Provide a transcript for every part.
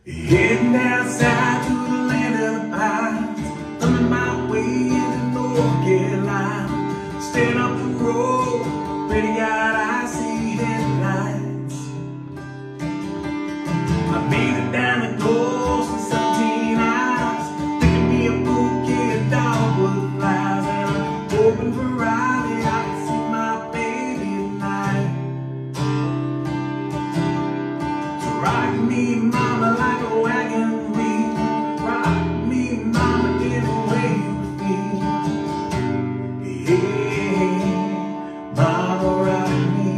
Heading down south to the land of the pines, thumbing my way into North Carolina. Staying up the road, pretty God, I see headlights. I made it down the coast in 17 hours, picking me a bouquet of dogwood flowers, and I'm hoping for Raleigh I can see my baby tonight. So rock me, mama, like a wagon wheel. Rock me, mama, any way you feel. Yeah, mama, rock me.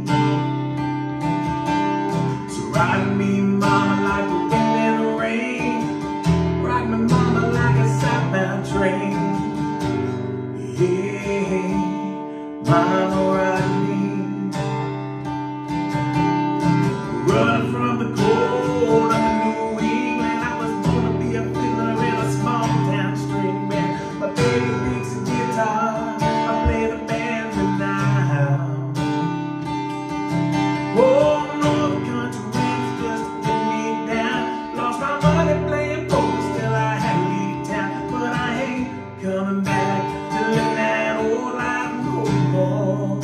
So rock me, mama, like the wind and the rain. Rock me, mama, like a southbound train. Yeah, mama, rock me. Running from the cold of New England, I was born to be a fiddler in a small town string band. My baby picks a guitar, I play the banjo now. Oh, North Country winds just get me down. Lost my money playing poker, still I had to leave town. But I ain't coming back to live that old life no more.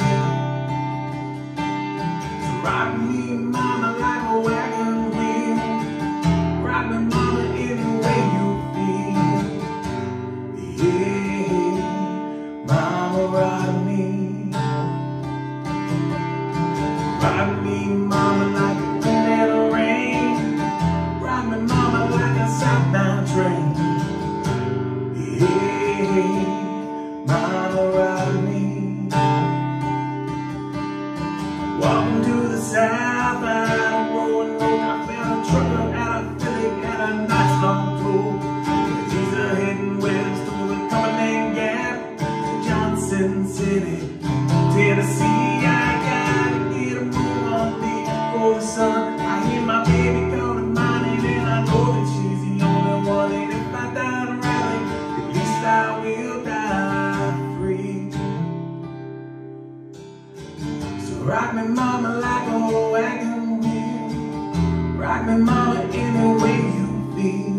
So rock me, mama, like a wagon wheel. Rock me, mama, any way you feel. Yeah, mama, rock me. Rock me, mama, like the wind and the rain. Rock me, mama, like a southbound train. Yeah, mama, rock me. Walking to the south, I'm growing old. I found a trucker out of Philly, got a nice long tour. He's heading west through the Cumberland Gap to Johnson City, Tennessee. I gotta get a move on me for the sun. I hear my baby calling mine, and I know that she's the only one. And if I die in Raleigh, at least I will die free. So rock me, mama, like a wagon wheel. Rock me, mama, any way you feel.